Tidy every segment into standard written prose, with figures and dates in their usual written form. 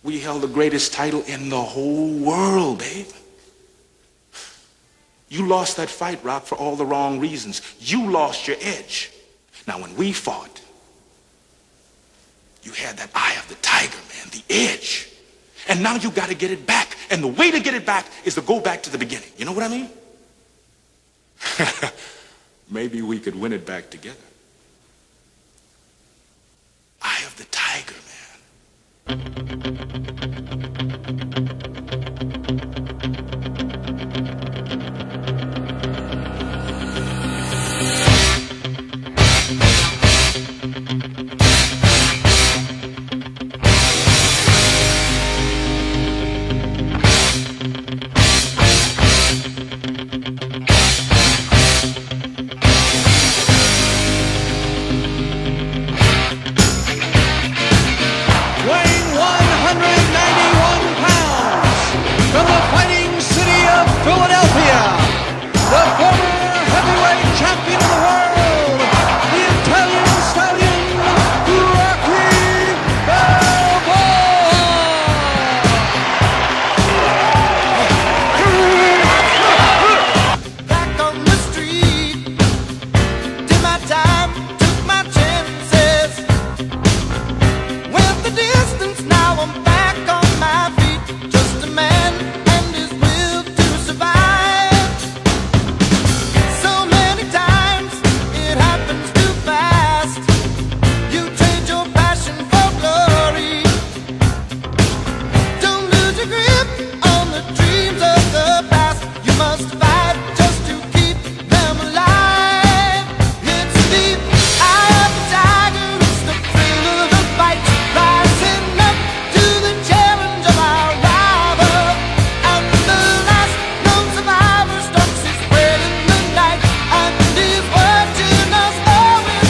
We held the greatest title in the whole world, babe. You lost that fight, Rock, for all the wrong reasons. You lost your edge. Now, when we fought, you had that eye of the tiger, man, the edge. And now you got to get it back. And the way to get it back is to go back to the beginning. You know what I mean? Maybe we could win it back together. Eye of the tiger, man.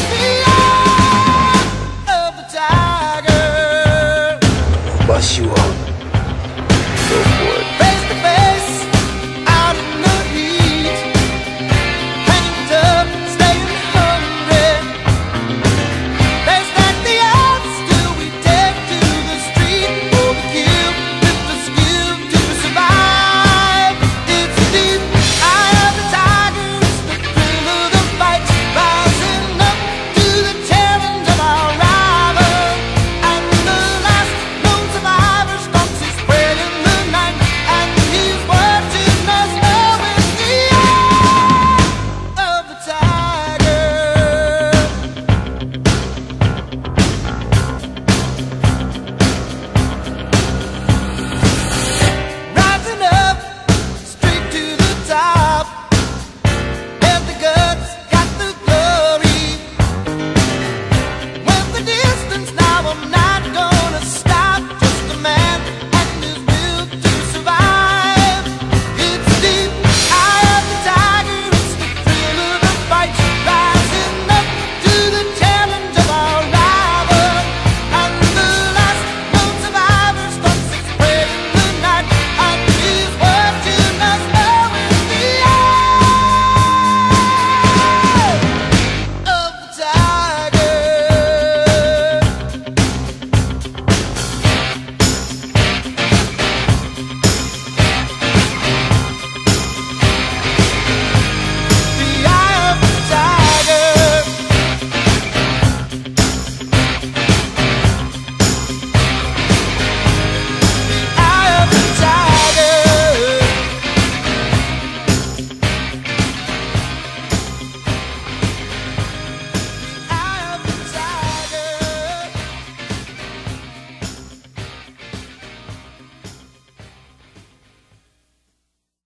You are.